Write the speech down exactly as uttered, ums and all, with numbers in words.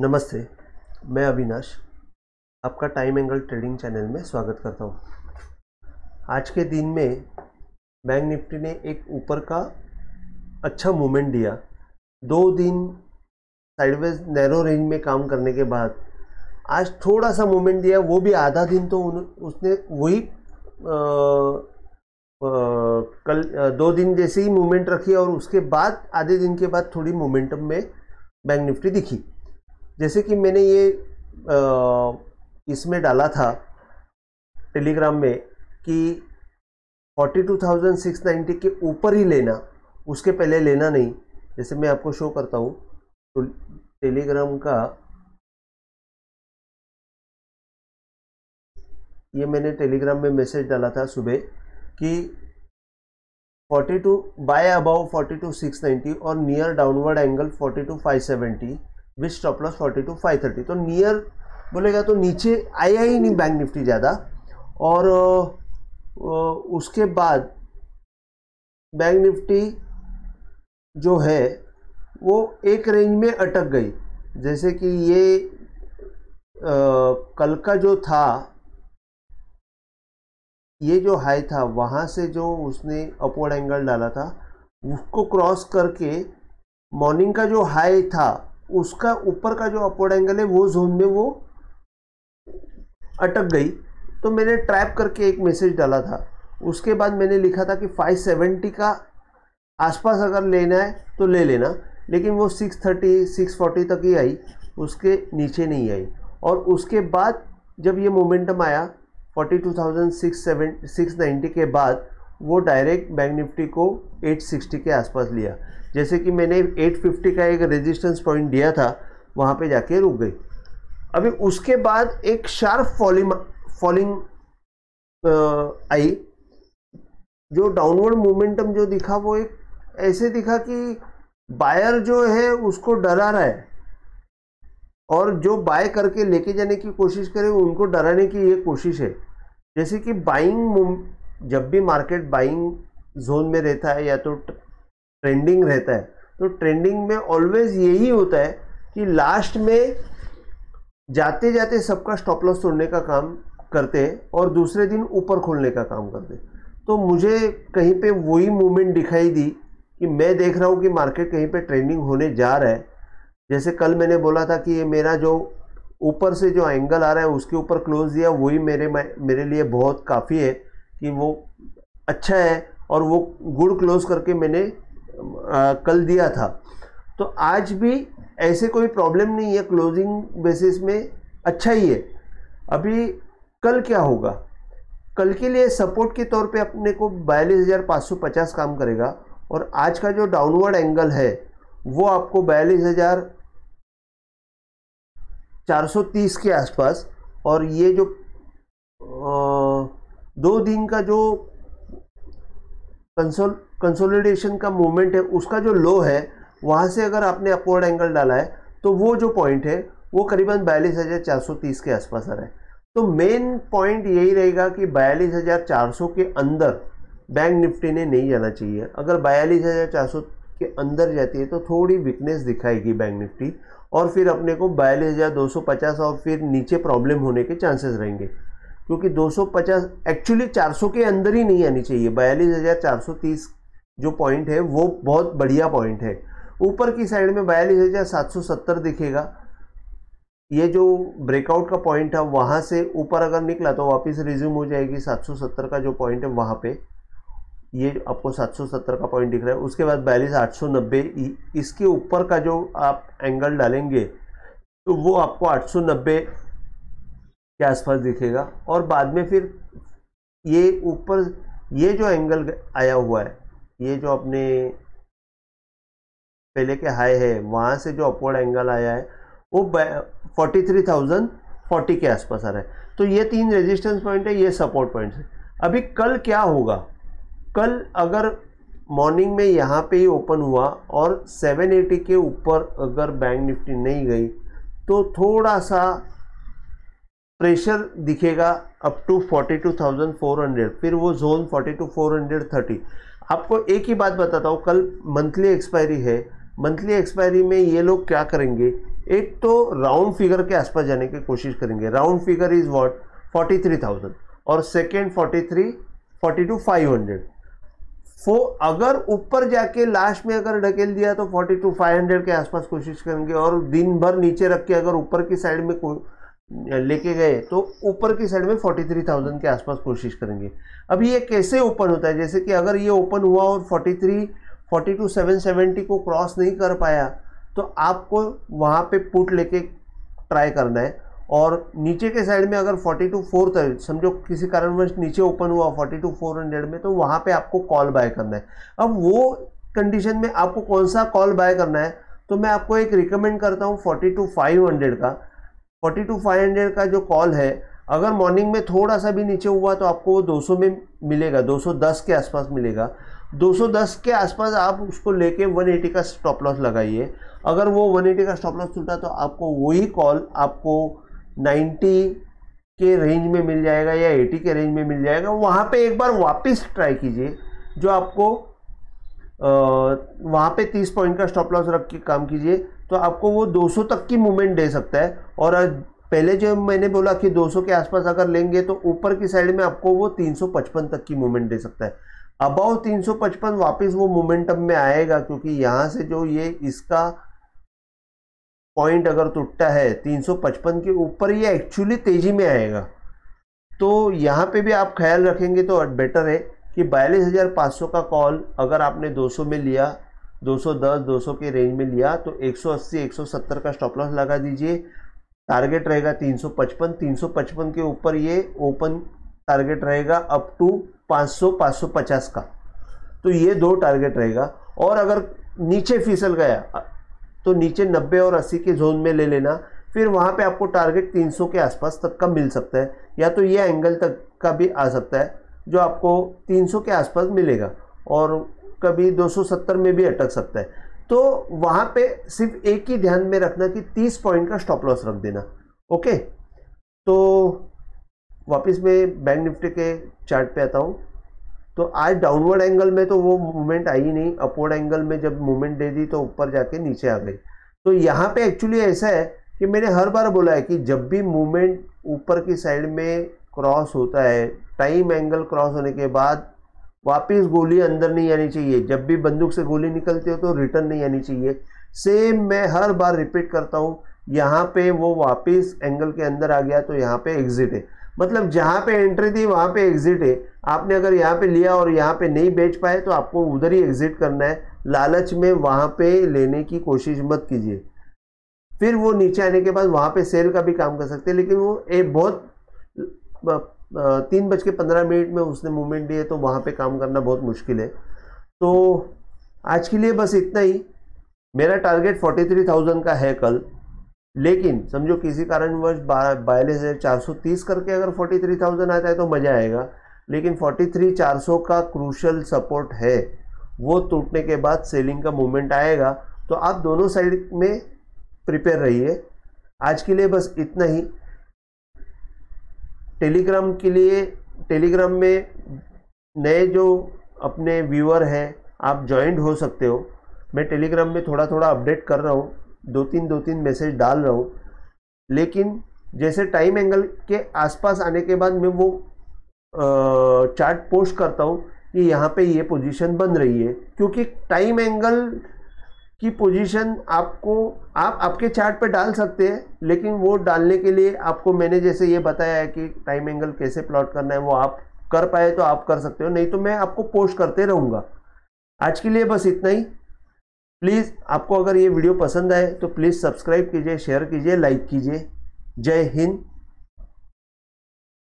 नमस्ते, मैं अविनाश आपका टाइम एंगल ट्रेडिंग चैनल में स्वागत करता हूँ। आज के दिन में बैंक निफ्टी ने एक ऊपर का अच्छा मूवमेंट दिया। दो दिन साइडवेज नैरो रेंज में काम करने के बाद आज थोड़ा सा मूवमेंट दिया, वो भी आधा दिन तो उन, उसने वही आ, आ, कल आ, दो दिन जैसे ही मूवमेंट रखी और उसके बाद आधे दिन के बाद थोड़ी मोमेंटम में बैंक निफ्टी दिखी। जैसे कि मैंने ये आ, इसमें डाला था टेलीग्राम में कि बयालीस हज़ार छह सौ नब्बे के ऊपर ही लेना, उसके पहले लेना नहीं। जैसे मैं आपको शो करता हूँ तो टेलीग्राम का ये मैंने टेलीग्राम में मैसेज डाला था सुबह कि बयालीस बाय अबाउ बयालीस छह सौ नब्बे और नियर डाउनवर्ड एंगल बयालीस पाँच सौ सत्तर विथ स्टॉप लॉस बयालीस पाँच सौ तीस। तो नियर बोलेगा तो नीचे आया ही नहीं बैंक निफ्टी ज़्यादा, और उसके बाद बैंक निफ्टी जो है वो एक रेंज में अटक गई। जैसे कि ये आ, कल का जो था, ये जो हाई था वहाँ से जो उसने अपवर्ड एंगल डाला था उसको क्रॉस करके मॉर्निंग का जो हाई था उसका ऊपर का जो अपवर्ड एंगल है वो जोन में वो अटक गई। तो मैंने ट्रैप करके एक मैसेज डाला था। उसके बाद मैंने लिखा था कि पाँच सौ सत्तर का आसपास अगर लेना है तो ले लेना, लेकिन वो छह सौ तीस छह सौ चालीस तक ही आई, उसके नीचे नहीं आई। और उसके बाद जब ये मोमेंटम आया बयालीस हज़ार छह सौ नब्बे के बाद वो डायरेक्ट बैंक निफ्टी को आठ सौ साठ के आसपास लिया। जैसे कि मैंने आठ सौ पचास का एक रेजिस्टेंस पॉइंट दिया था, वहाँ पे जाके रुक गई। अभी उसके बाद एक शार्प फॉलिंग फॉलिंग आई। जो डाउनवर्ड मोमेंटम जो दिखा वो एक ऐसे दिखा कि बायर जो है उसको डरा रहा है और जो बाय करके लेके जाने की कोशिश करे उनको डराने की ये कोशिश है। जैसे कि बाइंग, जब भी मार्केट बाइंग जोन में रहता है या तो ट्रेंडिंग रहता है, तो ट्रेंडिंग में ऑलवेज यही होता है कि लास्ट में जाते जाते सबका स्टॉप लॉस तोड़ने का काम करते हैं और दूसरे दिन ऊपर खोलने का काम करते हैं। तो मुझे कहीं पे वही मूवमेंट दिखाई दी कि मैं देख रहा हूँ कि मार्केट कहीं पे ट्रेंडिंग होने जा रहा है। जैसे कल मैंने बोला था कि ये मेरा जो ऊपर से जो एंगल आ रहा है उसके ऊपर क्लोज दिया, वही मेरे मेरे लिए बहुत काफ़ी है कि वो अच्छा है और वो गुड क्लोज करके मैंने आ, कल दिया था। तो आज भी ऐसे कोई प्रॉब्लम नहीं है, क्लोजिंग बेसिस में अच्छा ही है। अभी कल क्या होगा, कल के लिए सपोर्ट के तौर पे अपने को बयालीस हज़ार पाँच सौ पचास काम करेगा और आज का जो डाउनवर्ड एंगल है वो आपको बयालीस हज़ार चार सौ तीस के आसपास, और ये जो आ, दो दिन का जो कंसोल कंसोलिडेशन का मूवमेंट है उसका जो लो है वहाँ से अगर आपने अपवर्ड एंगल डाला है तो वो जो पॉइंट है वो करीबन बयालीस हज़ार चार सौ तीस के आसपास आ रहा है। तो मेन पॉइंट यही रहेगा कि बयालीस हज़ार चार सौ के अंदर बैंक निफ्टी ने नहीं जाना चाहिए। अगर बयालीस हज़ार चार सौ के अंदर जाती है तो थोड़ी वीकनेस दिखाएगी बैंक निफ्टी और फिर अपने को बयालीस हज़ार दो सौ पचास और फिर नीचे प्रॉब्लम होने के चांसेस रहेंगे, क्योंकि दो सौ पचास एक्चुअली चार सौ के अंदर ही नहीं आनी चाहिए। बयालीस हज़ार चार सौ तीस जो पॉइंट है वो बहुत बढ़िया पॉइंट है। ऊपर की साइड में बयालीस हज़ार सात सौ सत्तर दिखेगा, ये जो ब्रेकआउट का पॉइंट है वहाँ से ऊपर अगर निकला तो वापस रिज्यूम हो जाएगी सात सौ सत्तर का जो पॉइंट है वहाँ पे, ये आपको सात सौ सत्तर का पॉइंट दिख रहा है। उसके बाद बयालीस आठ सौ नब्बे, इसके ऊपर का जो आप एंगल डालेंगे तो वो आपको आठ सौ नब्बे के आसपास दिखेगा। और बाद में फिर ये ऊपर ये जो एंगल आया हुआ है, ये जो अपने पहले के हाई है वहाँ से जो अपवर्ड एंगल आया है वो तैंतालीस हज़ार चालीस के आसपास आ रहा है। तो ये तीन रेजिस्टेंस पॉइंट है, ये सपोर्ट पॉइंट है। अभी कल क्या होगा, कल अगर मॉर्निंग में यहाँ पे ही ओपन हुआ और सात सौ अस्सी के ऊपर अगर बैंक निफ्टी नहीं गई तो थोड़ा सा प्रेशर दिखेगा अप टू बयालीस हज़ार चार सौ, फिर वो जोन बयालीस हज़ार चार सौ तीस। आपको एक ही बात बताता हूँ, कल मंथली एक्सपायरी है। मंथली एक्सपायरी में ये लोग क्या करेंगे, एक तो राउंड फिगर के आसपास जाने की कोशिश करेंगे, round figure is what forty three thousand, और second forty three forty two five hundred. फो अगर ऊपर जाके लास्ट में अगर ढकेल दिया तो फोर्टी टू फाइव हंड्रेड के आसपास कोशिश करेंगे, और दिन भर नीचे रख के अगर ऊपर की साइड में लेके गए तो ऊपर की साइड में फोर्टी थ्री थाउजेंड के आसपास कोशिश करेंगे। अब ये कैसे ओपन होता है, जैसे कि अगर ये ओपन हुआ और forty three forty two seven seventy को क्रॉस नहीं कर पाया तो आपको वहाँ पे पुट लेके ट्राई करना है, और नीचे के साइड में अगर फोर्टी टू फोर समझो किसी कारणवश नीचे ओपन हुआ फोर्टी टू फोर हंड्रेड में, तो वहाँ पे आपको कॉल बाय करना है। अब वो कंडीशन में आपको कौन सा कॉल बाय करना है, तो मैं आपको एक रिकमेंड करता हूँ फोर्टी टू फाइव हंड्रेड का। फोर्टी टू फाइव हंड्रेड का जो कॉल है, अगर मॉर्निंग में थोड़ा सा भी नीचे हुआ तो आपको वो दो सौ में मिलेगा, दो सौ दस के आसपास मिलेगा। दो सौ दस के आसपास आप उसको लेके वन एटी का स्टॉप लॉस लगाइए। अगर वो वन एटी का स्टॉप लॉस टूटा तो आपको वही कॉल आपको नाइन्टी के रेंज में मिल जाएगा या एटी के रेंज में मिल जाएगा। वहाँ पे एक बार वापस ट्राई कीजिए, जो आपको वहाँ पे तीस पॉइंट का स्टॉप लॉस रख के काम कीजिए, तो आपको वो दो सौ तक की मूवमेंट दे सकता है। और पहले जो मैंने बोला कि दो सौ के आसपास अगर लेंगे तो ऊपर की साइड में आपको वो तीन सौ पचपन तक की मूवमेंट दे सकता है। अबाउ तीन सौ पचपन वापस वो मोमेंटम में आएगा, क्योंकि यहाँ से जो ये इसका पॉइंट अगर टूटता है तीन सौ पचपन के ऊपर, ये एक्चुअली तेजी में आएगा। तो यहाँ पे भी आप ख्याल रखेंगे तो बेटर है कि बयालीस हज़ार पाँच सौ का कॉल अगर आपने दो सौ में लिया, दो सौ दस दो सौ के रेंज में लिया, तो एक सौ अस्सी एक सौ सत्तर का स्टॉप लॉस लगा दीजिए। टारगेट रहेगा तीन सौ पचपन, तीन सौ पचपन के ऊपर ये ओपन टारगेट रहेगा अप टू पाँच सौ पाँच सौ पचास का, तो ये दो टारगेट रहेगा। और अगर नीचे फिसल गया तो नीचे नब्बे और अस्सी के जोन में ले लेना, फिर वहाँ पे आपको टारगेट तीन सौ के आसपास तक का मिल सकता है, या तो ये एंगल तक का भी आ सकता है जो आपको तीन सौ के आसपास मिलेगा, और कभी दो सौ सत्तर में भी अटक सकता है। तो वहाँ पे सिर्फ एक ही ध्यान में रखना कि तीस पॉइंट का स्टॉप लॉस रख देना। ओके, तो वापस मैं बैंक निफ्टी के चार्ट पे आता हूँ। तो आज डाउनवर्ड एंगल में तो वो मूवमेंट आई नहीं, अपवर्ड एंगल में जब मूवमेंट दे दी तो ऊपर जाके नीचे आ गई। तो यहाँ पे एक्चुअली ऐसा है कि मैंने हर बार बोला है कि जब भी मूवमेंट ऊपर की साइड में क्रॉस होता है, टाइम एंगल क्रॉस होने के बाद वापस गोली अंदर नहीं आनी चाहिए। जब भी बंदूक से गोली निकलती हो तो रिटर्न नहीं आनी चाहिए। सेम मैं हर बार रिपीट करता हूँ, यहाँ पे वो वापस एंगल के अंदर आ गया तो यहाँ पे एग्जिट है, मतलब जहाँ पे एंट्री थी वहाँ पे एग्जिट है। आपने अगर यहाँ पे लिया और यहाँ पे नहीं बेच पाए तो आपको उधर ही एग्जिट करना है। लालच में वहाँ पे लेने की कोशिश मत कीजिए, फिर वो नीचे आने के बाद वहाँ पे सेल का भी काम कर सकते हैं, लेकिन वो एक बहुत तीन बज के पंद्रह मिनट में उसने मूवमेंट दी है तो वहाँ पे काम करना बहुत मुश्किल है। तो आज के लिए बस इतना ही। मेरा टारगेट फोर्टी थ्री थाउजेंड का है कल, लेकिन समझो किसी कारणवश बयालीस हज़ार चार सौ तीस करके अगर फोर्टी थ्री थाउजेंड आता है तो मज़ा आएगा, लेकिन फोर्टी थ्री चार सौ का क्रूशल सपोर्ट है, वो टूटने के बाद सेलिंग का मूवमेंट आएगा। तो आप दोनों साइड में प्रिपेयर रहिए। आज के लिए बस इतना ही। टेलीग्राम के लिए, टेलीग्राम में नए जो अपने व्यूअर हैं आप ज्वाइंट हो सकते हो। मैं टेलीग्राम में थोड़ा थोड़ा अपडेट कर रहा हूँ, दो तीन दो तीन मैसेज डाल रहा हूँ, लेकिन जैसे टाइम एंगल के आसपास आने के बाद मैं वो चार्ट पोस्ट करता हूँ कि यहाँ पे ये पोजीशन बन रही है, क्योंकि टाइम एंगल की पोजीशन आपको आप आपके चार्ट पे डाल सकते हैं, लेकिन वो डालने के लिए आपको मैंने जैसे ये बताया है कि टाइम एंगल कैसे प्लॉट करना है, वो आप कर पाए तो आप कर सकते हो, नहीं तो मैं आपको पोस्ट करते रहूँगा। आज के लिए बस इतना ही। प्लीज़ आपको अगर ये वीडियो पसंद आए तो प्लीज़ सब्सक्राइब कीजिए, शेयर कीजिए, लाइक कीजिए। जय हिंद।